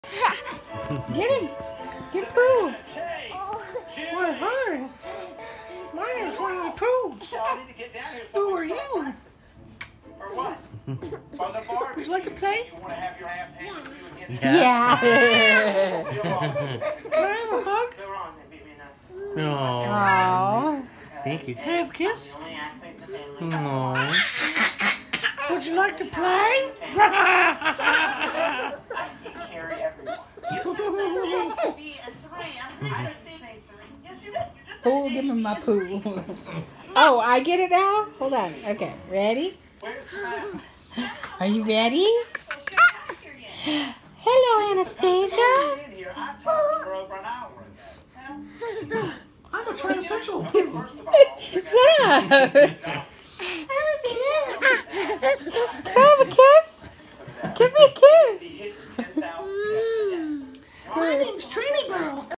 Get him! Get Pooh! What hurt? My name's Winnie the Pooh. Who are you? For what? For the Barbie. Would you like to play? You want to have your ass handed to you again? Yeah. You're wrong. Can I have a hug? You're wrong. They beat me nothing. No. Aww. Thank you. Can I have a kiss? The only athlete in the family. No. Would you like to play? I can carry everyone. B and 3. I didn't say 3. Yes, you did. You just Pooh, give me my Pooh. Oh, I get it now? Hold on. Okay, ready? Where's Sam? Are you ready? So she's not here yet. Hello, Anastasia. In here. I talked to her over an hour ago. I'm a transsexual. First of all, Shut up. Have a kiss? Give me a kiss. he hit 10,000 steps a day. My name's Trini Girl.